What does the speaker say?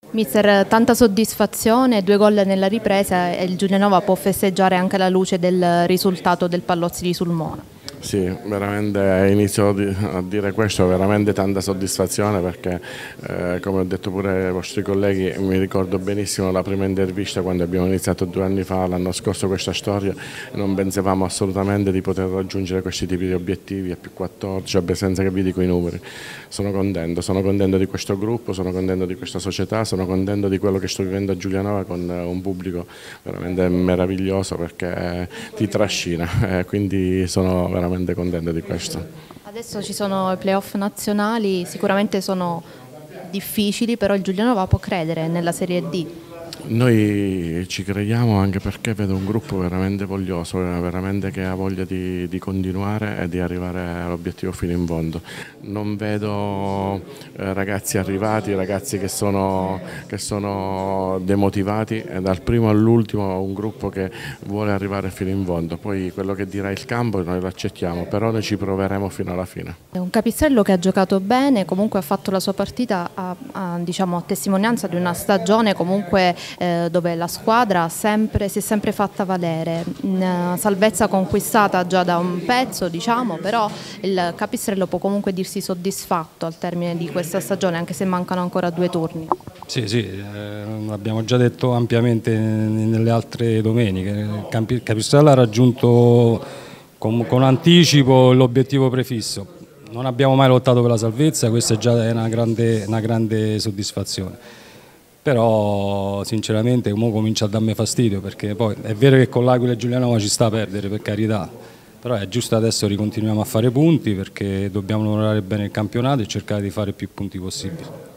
Mister, tanta soddisfazione, 2 gol nella ripresa e il Giulianova può festeggiare anche alla luce del risultato del Pallozzi di Sulmona. Sì, veramente inizio a dire questo, veramente tanta soddisfazione perché come ho detto pure ai vostri colleghi, mi ricordo benissimo la prima intervista quando abbiamo iniziato 2 anni fa, l'anno scorso, questa storia, non pensavamo assolutamente di poter raggiungere questi tipi di obiettivi a più 14, senza che vi dico i numeri. Sono contento di questo gruppo, sono contento di questa società, sono contento di quello che sto vivendo a Giulianova con un pubblico veramente meraviglioso perché ti trascina, quindi sono veramente contento di questo. Adesso ci sono i playoff nazionali, sicuramente sono difficili, però il Giulianova può credere nella Serie D. Noi ci crediamo anche perché vedo un gruppo veramente voglioso, veramente che ha voglia di continuare e di arrivare all'obiettivo fino in fondo. Non vedo ragazzi arrivati, ragazzi che sono demotivati, e dal primo all'ultimo un gruppo che vuole arrivare fino in fondo. Poi quello che dirà il campo noi lo accettiamo, però noi ci proveremo fino alla fine. È un Capistrello che ha giocato bene, comunque ha fatto la sua partita diciamo, a testimonianza di una stagione comunque dove la squadra si è sempre fatta valere, salvezza conquistata già da un pezzo, diciamo, però il Capistrello può comunque dirsi soddisfatto al termine di questa stagione, anche se mancano ancora 2 turni. Sì, l'abbiamo già detto ampiamente nelle altre domeniche. Capistrello ha raggiunto con anticipo l'obiettivo prefisso. Non abbiamo mai lottato per la salvezza, questa è già una grande soddisfazione. Però sinceramente mo comincia a darmi fastidio, perché poi è vero che con l'Aquila e Giulianova ci sta a perdere, per carità, però è giusto adesso ricontinuiamo a fare punti perché dobbiamo lavorare bene il campionato e cercare di fare più punti possibili.